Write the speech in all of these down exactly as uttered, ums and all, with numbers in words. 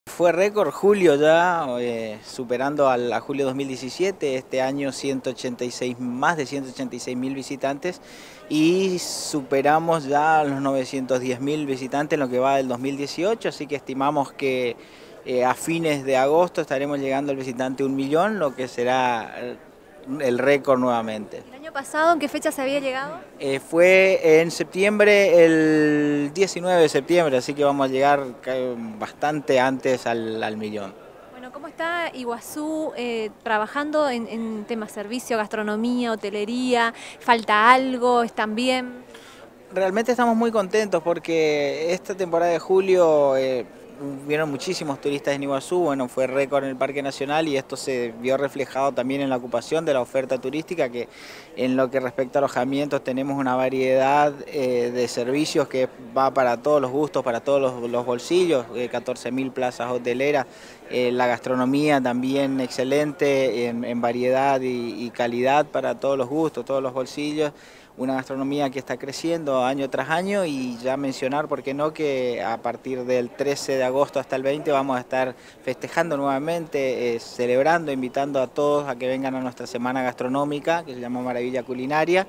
Fue récord julio ya, eh, superando al, a julio dos mil diecisiete, este año ciento ochenta y seis, más de ciento ochenta y seis mil visitantes y superamos ya los novecientos diez mil visitantes en lo que va del dos mil dieciocho, así que estimamos que eh, a fines de agosto estaremos llegando al visitante un millón, lo que será el récord nuevamente. ¿El año pasado en qué fecha se había llegado? Eh, fue en septiembre, el diecinueve de septiembre, así que vamos a llegar bastante antes al, al millón. Bueno, ¿cómo está Iguazú eh, trabajando en, en temas servicio, gastronomía, hotelería? ¿Falta algo? ¿Están bien? Realmente estamos muy contentos porque esta temporada de julio eh, vieron muchísimos turistas en Iguazú, bueno, fue récord en el Parque Nacional y esto se vio reflejado también en la ocupación de la oferta turística, que en lo que respecta a alojamientos tenemos una variedad eh, de servicios que va para todos los gustos, para todos los, los bolsillos, eh, catorce mil plazas hoteleras, eh, la gastronomía también excelente en, en variedad y, y calidad para todos los gustos, todos los bolsillos. Una gastronomía que está creciendo año tras año y ya mencionar, ¿por qué no?, que a partir del trece de agosto hasta el veinte vamos a estar festejando nuevamente, eh, celebrando, invitando a todos a que vengan a nuestra semana gastronómica que se llama Maravilla Culinaria.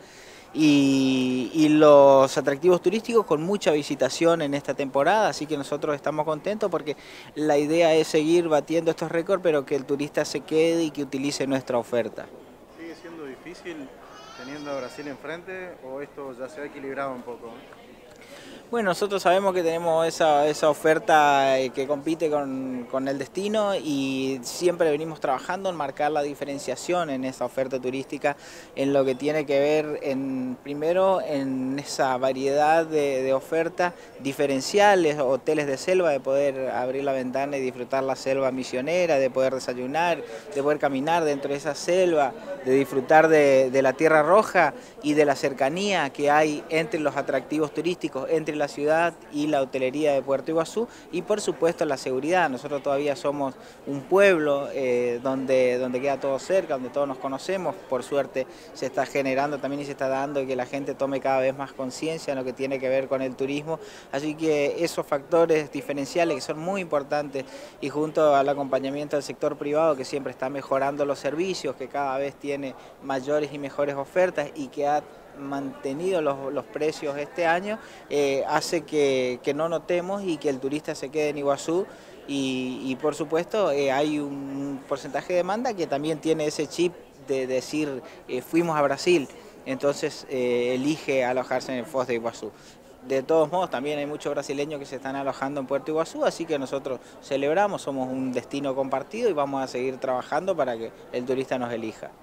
Y, y los atractivos turísticos con mucha visitación en esta temporada, así que nosotros estamos contentos porque la idea es seguir batiendo estos récords, pero que el turista se quede y que utilice nuestra oferta. ¿Sigue siendo difícil teniendo a Brasil enfrente o esto ya se ha equilibrado un poco? Bueno, nosotros sabemos que tenemos esa, esa oferta que compite con, con el destino y siempre venimos trabajando en marcar la diferenciación en esa oferta turística, en lo que tiene que ver en, primero en esa variedad de, de ofertas diferenciales, hoteles de selva, de poder abrir la ventana y disfrutar la selva misionera, de poder desayunar, de poder caminar dentro de esa selva, de disfrutar de, de la tierra roja y de la cercanía que hay entre los atractivos turísticos, entre la ciudad y la hotelería de Puerto Iguazú, y por supuesto la seguridad. Nosotros todavía somos un pueblo eh, donde, donde queda todo cerca, donde todos nos conocemos. Por suerte se está generando también y se está dando que la gente tome cada vez más conciencia en lo que tiene que ver con el turismo, así que esos factores diferenciales que son muy importantes, y junto al acompañamiento del sector privado que siempre está mejorando los servicios, que cada vez tiene mayores y mejores ofertas y que ha mantenido los, los precios este año, eh, hace que, que no notemos y que el turista se quede en Iguazú y, y por supuesto eh, hay un porcentaje de demanda que también tiene ese chip de decir eh, fuimos a Brasil, entonces eh, elige alojarse en el Foz de Iguazú. De todos modos, también hay muchos brasileños que se están alojando en Puerto Iguazú, así que nosotros celebramos, somos un destino compartido y vamos a seguir trabajando para que el turista nos elija.